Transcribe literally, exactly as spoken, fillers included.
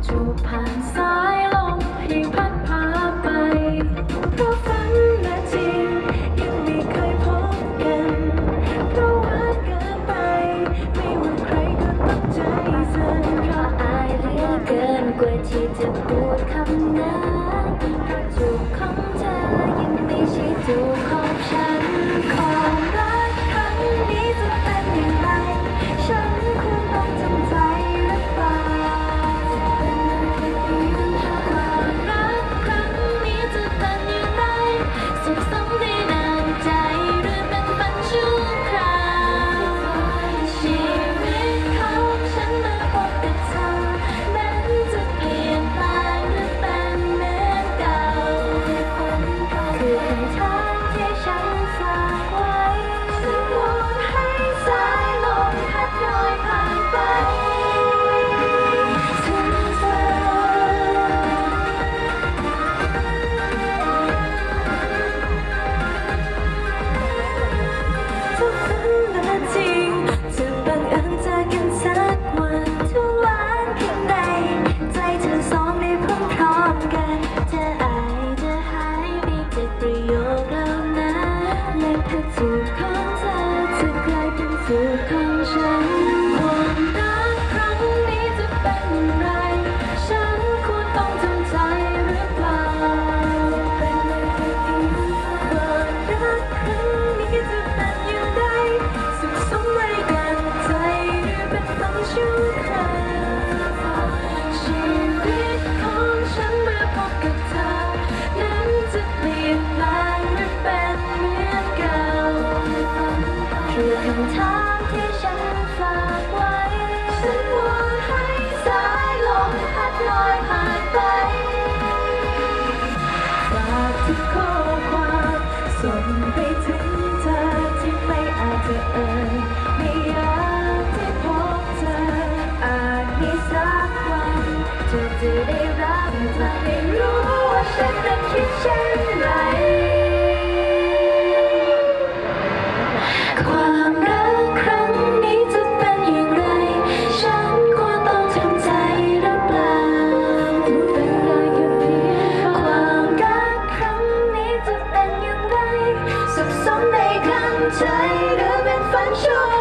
จูบผ่านสายลมที่พัดพาไปเพราะฝันและจริงยังไม่เคยพบกันเพราะหวานเกินไปไม่ว่าใครก็ต้องใจสั่นเพราะอายเหลือเกินกว่าที่จะพูดคำนั้นเพราะจูบของเธอยังไม่ใช่จูบของฉันความรักครั้งนี้จะเป็นอย่างไรฉันควรต้องจำใจหรือเปล่าความรักครั้งนี้จะเป็นอย่างไรสุขสมได้นานใจหรือเป็นฝันชั่วคราวชีวิตของฉันเมื่อพบกับเธอนั้นจะเปลี่ยนแปลงหรือเป็นเหมือนเก่าคือคำถามที่ฉันฝากไว้ฉันวอนให้สายลมพัดลอยผ่านไปถึงเธอทุกฝันและจริงจะบังเอิญเจอกันสักวันทุกวันเพียงใดใจเธอสองได้พร้อมๆกันเธออายเธอหายไปจากประโยคเหล่านั้นและถ้าจูบของเธอจะกลายเป็นจูบของฉันความรักครั้งนี้จะเป็นอย่างไรฉันควรต้องจำใจหรือเปล่าเป็นเลยแค่เพียงความรักครั้งนี้จะเป็นอย่างไรสุขสมไว้กันใจหรือเป็นฝันชั่วคราวชีวิตของฉันเมื่อพบกับเธอนั้นจะเปลี่ยนแปลงหรือเป็นเหมือนเก่าคือคำถามที่ฉันฝากไว้ฉันวอนให้สายลมพัดลอยผ่านไปฝากทุกข้อความส่งไปถึงเธอที่ไม่อาจจะเอ่ยในยามที่พบเธออาจมีสักวันเธอจะได้รับจะได้รู้ว่าฉันนั้นคิดเช่นไรความรักครั้งนี้จะเป็นอย่างไรฉันควรต้องทำใจหรือเปล่าเป็นได้แค่เพียงความรักครั้งนี้จะเป็นอย่างไรสุขสมได้ดังใจหรือเป็นฝันชั่ว